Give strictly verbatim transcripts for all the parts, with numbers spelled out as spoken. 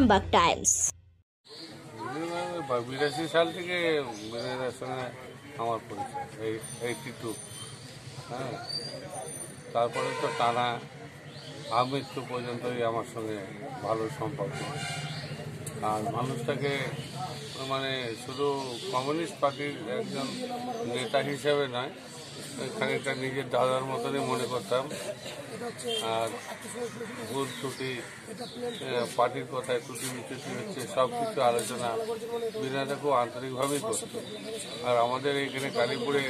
Arambagh Times. বিরাশি সাল থেকে বিনয়ের সঙ্গে আমার পরিচয়, এই এইটি টু হ্যাঁ তারপরে তো টানা আমৃত্যু পর্যন্তই আমার সঙ্গে ভালো সম্পর্ক। আর মানুষটাকে মানে শুধু কমিউনিস্ট পার্টির একজন নেতা হিসেবে নয়, খানিকটা নিজের দাদার মতনই মনে করতাম। আর ভুল ত্রুটি পার্টির কথায় ত্রুটি বিচ্যুতি হচ্ছে সব কিছু আলোচনা বিনয়টা খুব আন্তরিকভাবেই করত। আর আমাদের এইখানে কালীপুরে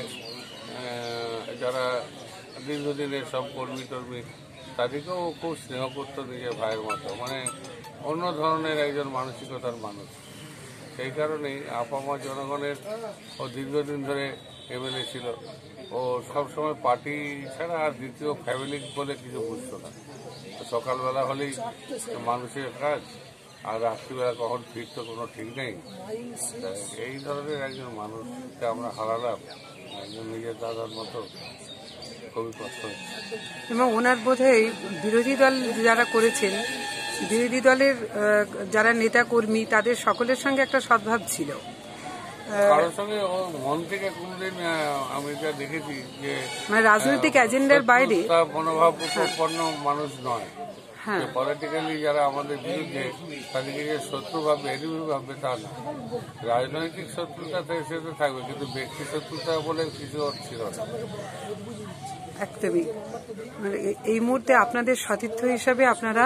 যারা দীর্ঘদিনের সব কর্মী টর্মী তাদেরকেও খুব স্নেহ করত নিজের ভাইয়ের মতো, মানে অন্য ধরনের একজন মানসিকতার মানুষ। সেই কারণেই আপামা জনগণের ও দীর্ঘদিন ধরে এমএলএ ছিল। ও সবসময় পার্টি ছাড়া আর দ্বিতীয় ফ্যামিলি বলে কিছু বুঝতো না। সকালবেলা হলেই মানুষের কাজ, আর রাত্রিবেলা কখন ফিরতো কোনো ঠিক নেই। এই ধরনের একজন মানুষকে আমরা হারালাম, একজন নিজের দাদার মতো, খুবই কষ্ট হচ্ছে। এবং ওনার বোধহয় বিরোধী দল যারা করেছেন, বিরোধী দলের যারা নেতা কর্মী তাদের সকলের সঙ্গে একটা সদ্ভাব ছিল। কারোর সঙ্গে ও মন থেকে কোনদিন আমি যা দেখেছি যে মানে রাজনৈতিক এজেন্ডার বাইরে মনোভাব উপপন্ন মানুষ নয়। পলিটিক্যালি যারা আমাদের বিরুদ্ধে তাদেরকে যে শত্রু ভাববে, এনিমি ভাববে তা না। রাজনৈতিক শত্রুতা সে তো থাকবে, কিন্তু ব্যক্তি শত্রুতা বলে কিছু ছিল না। একদমই মানে এই মুহূর্তে আপনাদের সতীর্থ হিসাবে আপনারা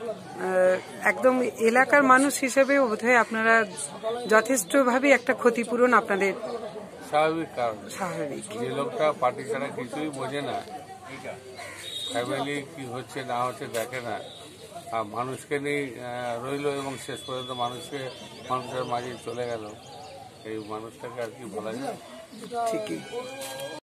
একদম এলাকার মানুষ হিসেবে বোধহয় আপনারা যথেষ্টভাবে একটা ক্ষতিপূরণ আপনাদের স্বাভাবিক। কারণ স্বাভাবিক যে লোকটা পার্টি ছাড়া কিছুই বোঝে না, ফ্যামিলি কি হচ্ছে না হচ্ছে দেখে না, আর মানুষকে নিয়ে রইল এবং শেষ পর্যন্ত মানুষকে মানুষের মাঝে চলে গেল, এই মানুষটাকে আর কি বলা যায়। ঠিকই।